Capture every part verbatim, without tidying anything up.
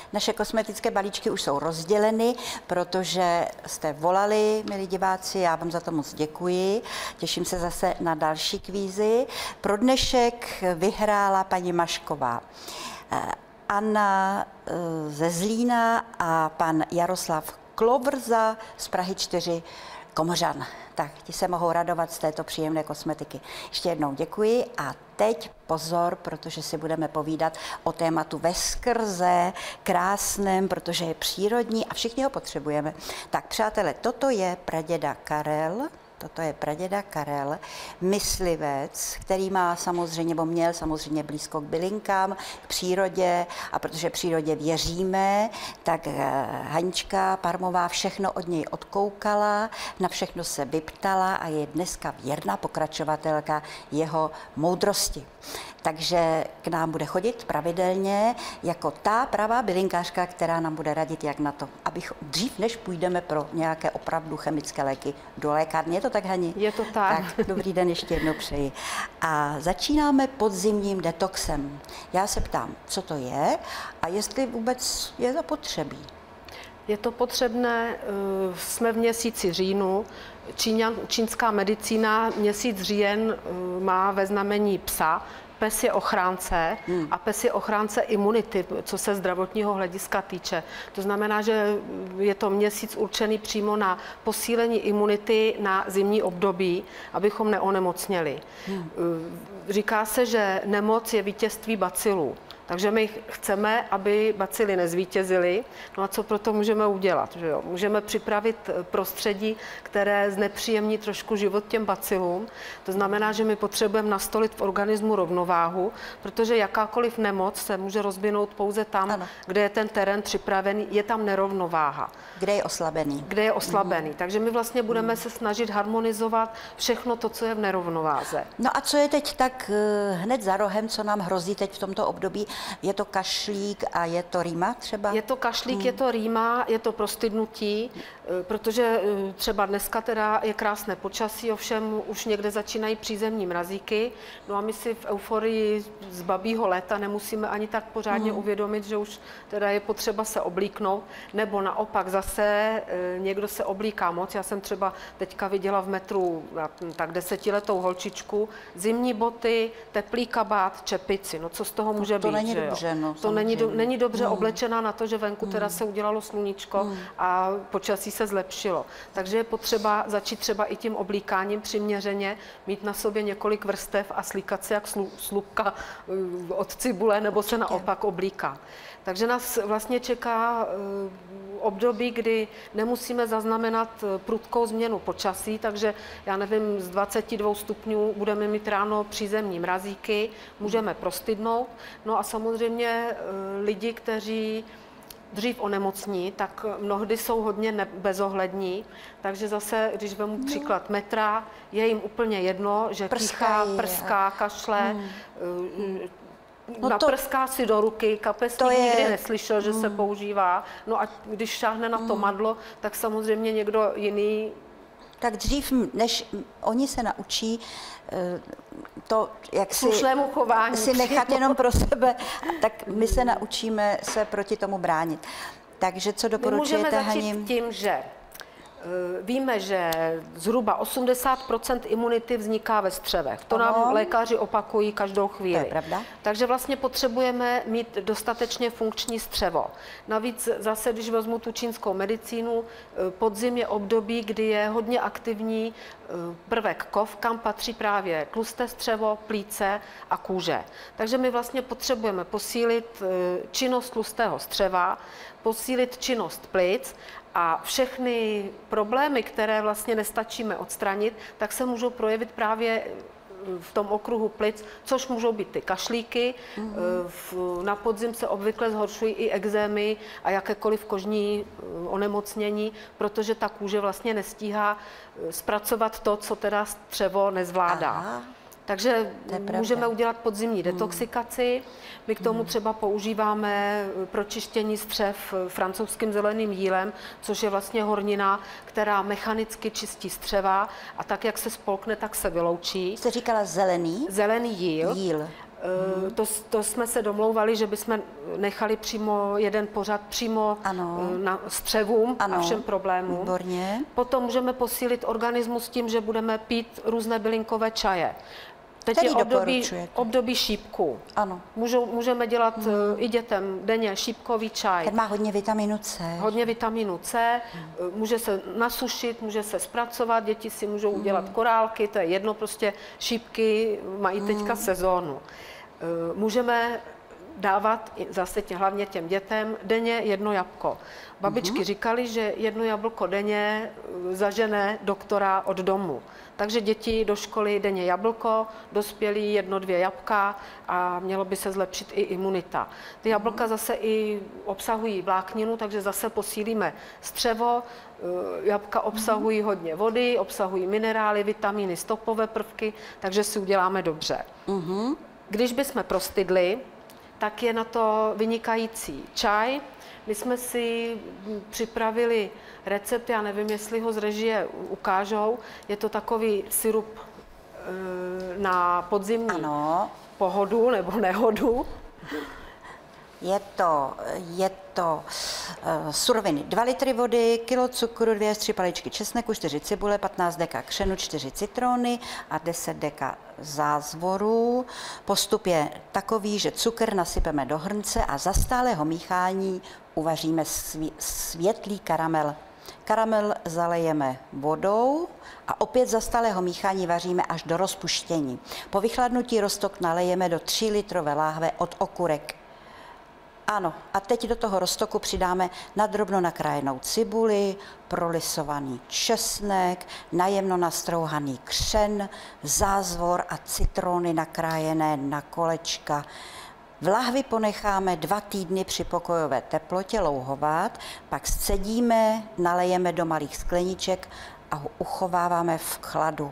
Naše kosmetické balíčky už jsou rozděleny, protože jste volali, milí diváci, já vám za to moc děkuji. Těším se zase na další kvízy. Pro dnešek vyhrála paní Mašková Anna ze Zlína a pan Jaroslav Klovrza z Prahy čtyři Komořan. Tak, ti se mohou radovat z této příjemné kosmetiky. Ještě jednou děkuji a teď pozor, protože si budeme povídat o tématu veskrze krásném, protože je přírodní a všichni ho potřebujeme. Tak, přátelé, toto je praděda Karel. Toto je praděda Karel, myslivec, který má samozřejmě, nebo měl samozřejmě blízko k bylinkám, k přírodě a protože přírodě věříme, tak Hanička Parmová všechno od něj odkoukala, na všechno se vyptala a je dneska věrná pokračovatelka jeho moudrosti. Takže k nám bude chodit pravidelně jako ta pravá bylinkářka, která nám bude radit, jak na to, abych dřív, než půjdeme pro nějaké opravdu chemické léky do lékárny. Je to tak, Hani? Je to tak. Tak, dobrý den, ještě jednou přeji. A začínáme podzimním detoxem. Já se ptám, co to je a jestli vůbec je zapotřebí. Je to potřebné, jsme v měsíci říjnu, Číňan, čínská medicína měsíc říjen má ve znamení psa. Pes je ochránce hmm. a pes je ochránce imunity, co se zdravotního hlediska týče. To znamená, že je to měsíc určený přímo na posílení imunity na zimní období, abychom neonemocněli. Hmm. Říká se, že nemoc je vítězství bacilů. Takže my chceme, aby bacily nezvítězily. No a co pro to můžeme udělat? Že jo? Můžeme připravit prostředí, které znepříjemní trošku život těm bacilům. To znamená, že my potřebujeme nastolit v organismu rovnováhu, protože jakákoliv nemoc se může rozvinout pouze tam, ano. kde je ten terén připravený, je tam nerovnováha. Kde je oslabený. Kde je oslabený. Mm. Takže my vlastně budeme mm. se snažit harmonizovat všechno to, co je v nerovnováze. No a co je teď tak hned za rohem, co nám hrozí teď v tomto období? Je to kašlík a je to rýma třeba? Je to kašlík, hmm. je to rýma, je to prostydnutí, protože třeba dneska teda je krásné počasí, ovšem už někde začínají přízemní mrazíky. No a my si v euforii z babího léta nemusíme ani tak pořádně hmm. uvědomit, že už teda je potřeba se oblíknout, nebo naopak zase někdo se oblíká moc. Já jsem třeba teďka viděla v metru tak desetiletou holčičku, zimní boty, teplý kabát, čepici. No co z toho může to být? Není dobře, no, to není, do, není dobře hmm. oblečená na to, že venku hmm. teda se udělalo sluníčko hmm. a počasí se zlepšilo. Takže je potřeba začít třeba i tím oblíkáním přiměřeně, mít na sobě několik vrstev a slíkat se jak slu, slupka od cibule, nebo se naopak oblíká. Takže nás vlastně čeká období, kdy nemusíme zaznamenat prudkou změnu počasí, takže já nevím, z dvaceti dvou stupňů budeme mít ráno přízemní mrazíky, můžeme prostydnout. No a samozřejmě lidi, kteří dřív onemocní, tak mnohdy jsou hodně bezohlední, takže zase, když vezmu příklad metra, je jim úplně jedno, že kýchá, prská, kašle, hmm. No naprská to, si do ruky, kapesník je... nikdy neslyšel, že hmm. se používá. No a když šáhne na to hmm. madlo, tak samozřejmě někdo jiný... Tak dřív, než oni se naučí to, jak si, chování, si nechat jenom pro sebe, tak my se naučíme se proti tomu bránit. Takže co doporučujete, Hani? Můžeme začít tím, že víme, že zhruba osmdesát procent imunity vzniká ve střevech. To nám Aha. lékaři opakují každou chvíli. To je pravda. Takže vlastně potřebujeme mít dostatečně funkční střevo. Navíc zase, když vezmu tu čínskou medicínu, podzim je období, kdy je hodně aktivní prvek kov, kam patří právě tlusté střevo, plíce a kůže. Takže my vlastně potřebujeme posílit činnost tlustého střeva, posílit činnost plic a všechny problémy, které vlastně nestačíme odstranit, tak se můžou projevit právě v tom okruhu plic, což můžou být ty kašlíky. Mm-hmm. v, na podzim se obvykle zhoršují i ekzémy a jakékoliv kožní onemocnění, protože ta kůže vlastně nestíhá zpracovat to, co teda střevo nezvládá. Aha. Takže můžeme udělat podzimní detoxikaci. My k tomu třeba používáme pro čištění střev francouzským zeleným jílem, což je vlastně hornina, která mechanicky čistí střeva a tak, jak se spolkne, tak se vyloučí. Jste říkala zelený? Zelený jíl. Jíl. Hmm. To, to jsme se domlouvali, že bychom nechali přímo jeden pořad přímo ano. na střevům ano. a všem problémům. Výborně. Potom můžeme posílit organismus tím, že budeme pít různé bylinkové čaje. Teď Který je období, období šípku. Ano. Můžou, můžeme dělat hmm. i dětem denně šípkový čaj. Ten má hodně vitaminu C. Hodně vitaminu C. Hmm. Může se nasušit, může se zpracovat, děti si můžou hmm. udělat korálky, to je jedno, prostě šípky mají teďka hmm. sezónu. Můžeme dávat zase tě, hlavně těm dětem denně jedno jabko. Babičky hmm. říkali, že jedno jablko denně zažene doktora od domu. Takže děti do školy denně jablko, dospělí jedno, dvě jabka a mělo by se zlepšit i imunita. Ty jablka zase i obsahují vlákninu, takže zase posílíme střevo. Jabka obsahují hodně vody, obsahují minerály, vitamíny, stopové prvky, takže si uděláme dobře. Mm-hmm. Když bychom prostydli, tak je na to vynikající čaj. My jsme si připravili recept, já nevím, jestli ho z režie ukážou. Je to takový sirup na podzimní ano. pohodu nebo nehodu. Je to, je to uh, suroviny. dva litry vody, kilo cukru, dvě až tři paličky česneku, čtyři cibule, patnáct deka křenu, čtyři citrony a deset deka zázvoru. Postup je takový, že cukr nasypeme do hrnce a za stálého míchání uvaříme svý, světlý karamel. Karamel zalejeme vodou a opět za stálého míchání vaříme až do rozpuštění. Po vychladnutí roztok nalejeme do tří litrové láhve od okurek. Ano, a teď do toho roztoku přidáme nadrobno nakrájenou cibuli, prolisovaný česnek, najemno nastrouhaný křen, zázvor a citrony nakrájené na kolečka. V lahvi ponecháme dva týdny při pokojové teplotě louhovat, pak scedíme, nalejeme do malých skleniček a uchováváme v chladu.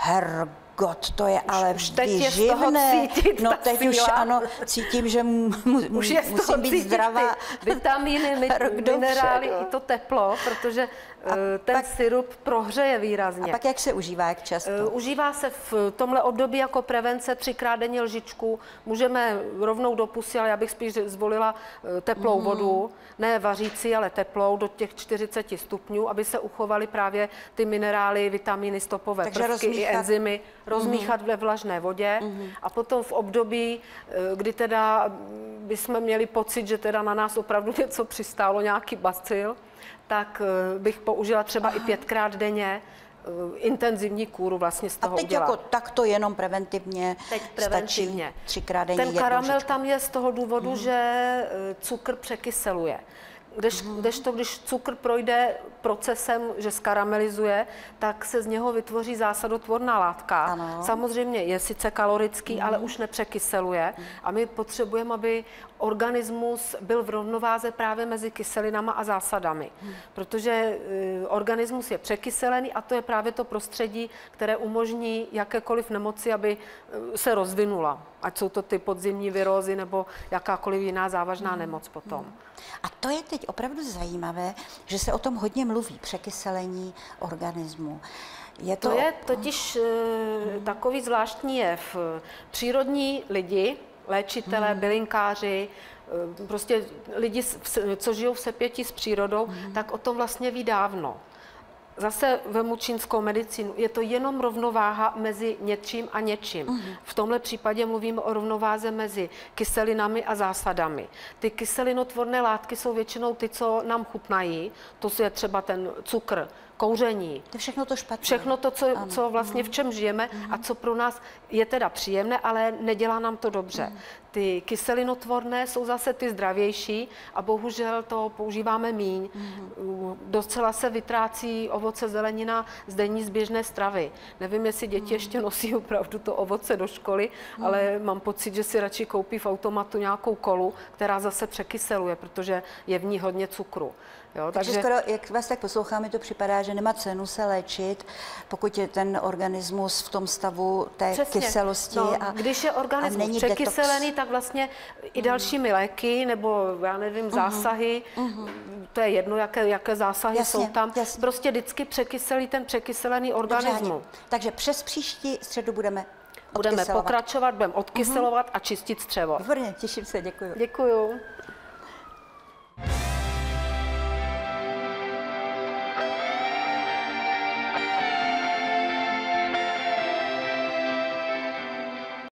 Hergot, to je ale výživné. No teď už ano, cítím, že mu, mu, už je musím být zdravá. Vitamíny, minerály i to teplo, protože a ten pak, syrup prohřeje výrazně. A pak jak se užívá, jak často? Užívá se v tomhle období jako prevence třikrát denně lžičku. Můžeme rovnou do pusy, ale já bych spíš zvolila teplou mm. vodu, ne vařící, ale teplou do těch čtyřiceti stupňů, aby se uchovaly právě ty minerály, vitamíny, stopové Takže prvky rozmíchat. i enzymy, rozmíchat mm. ve vlažné vodě. Mm. A potom v období, kdy teda bychom měli pocit, že teda na nás opravdu něco přistálo, nějaký bacil, tak bych použila třeba Aha. i pětkrát denně intenzivní kůru vlastně z toho udělat. A teď udělat. jako takto jenom preventivně, teď preventivně. stačí třikrát denně Ten karamel lžičku. Tam je z toho důvodu, mm. že cukr překyseluje. Když, mm. kdežto, když cukr projde procesem, že skaramelizuje, tak se z něho vytvoří zásadotvorná látka. Ano. Samozřejmě je sice kalorický, mm. ale už nepřekyseluje. Mm. A my potřebujeme, aby organismus byl v rovnováze právě mezi kyselinama a zásadami. Mm. Protože uh, organismus je překyselený a to je právě to prostředí, které umožní jakékoliv nemoci, aby uh, se rozvinula. Ať jsou to ty podzimní virózy nebo jakákoliv jiná závažná mm. nemoc potom. Mm. A to je teď opravdu zajímavé, že se o tom hodně mluví, překyselení organismu. Je to... to je totiž uh, takový zvláštní jev. Přírodní lidi, léčitelé, hmm. bylinkáři, uh, prostě lidi, co žijou v sepětí s přírodou, hmm. tak o tom vlastně ví dávno. Zase vemu čínskou medicínu. Je to jenom rovnováha mezi něčím a něčím. Mm-hmm. V tomhle případě mluvíme o rovnováze mezi kyselinami a zásadami. Ty kyselinotvorné látky jsou většinou ty, co nám chutnají. To je třeba ten cukr, kouření. To všechno to špatné. Všechno to, co, co vlastně v čem žijeme mm-hmm. a co pro nás je teda příjemné, ale nedělá nám to dobře. Mm. Ty kyselinotvorné jsou zase ty zdravější a bohužel to používáme míň. Mm. Docela se vytrácí ovoce, zelenina z denní zběžné stravy. Nevím, jestli děti mm. ještě nosí opravdu to ovoce do školy, mm. ale mám pocit, že si radši koupí v automatu nějakou kolu, která zase překyseluje, protože je v ní hodně cukru. Jo, takže, takže skoro, jak vás tak posloucháme, to připadá, že nemá cenu se léčit, pokud je ten organismus v tom stavu té Přesně. kyselosti. No, a, když je organismus překyselený, detox. Tak vlastně i dalšími léky, nebo já nevím, uh-huh. zásahy, uh-huh. to je jedno, jaké, jaké zásahy jasně, jsou tam, jasně. prostě vždycky překyselí ten překyselený organismus. Takže přes příští středu budeme Budeme pokračovat, budeme odkyselovat uh-huh. a čistit střevo. Výborně, těším se, děkuji. Děkuju.